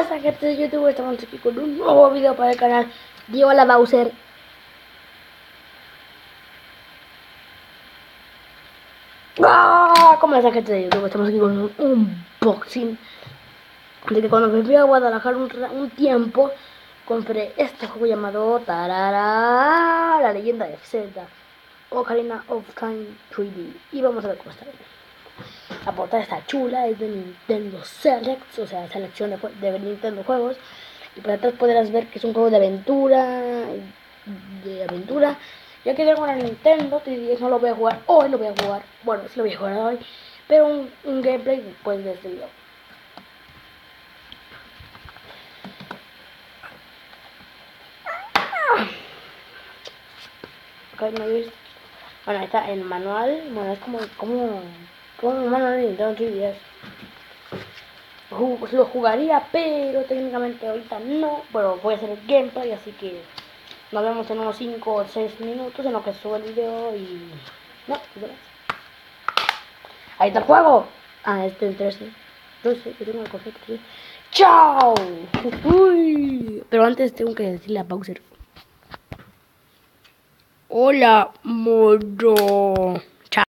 pasa, gente de YouTube? Estamos aquí con un nuevo video para el canal. Digo la Bowser. ¡Ah! ¿Cómo es, gente de YouTube? Estamos aquí con un unboxing. De que cuando me fui a Guadalajara un tiempo, compré este juego llamado Tarara, la leyenda de Zelda, Ocarina of Time 3D. Y vamos a ver cómo está. La portada está chula, es de Nintendo Select, o sea, selección de Nintendo juegos. Y por atrás podrás ver que es un juego de aventura. Yo que tengo una Nintendo 3DS, no lo voy a jugar hoy, lo voy a jugar. Bueno, sí lo voy a jugar hoy, pero un gameplay después de este video. Okay, bueno, ahí está el manual. Bueno, es como un manual de Nintendo 3DS. Lo jugaría, pero técnicamente ahorita no. Bueno, voy a hacer el gameplay, así que nos vemos en unos 5 o 6 minutos en lo que subo el video y... No, ahí está el juego. Ah, este en 13. 12, yo tengo el cofre 13. ¡Chao! Uy. Pero antes tengo que decirle a Bowser. Hola, modo.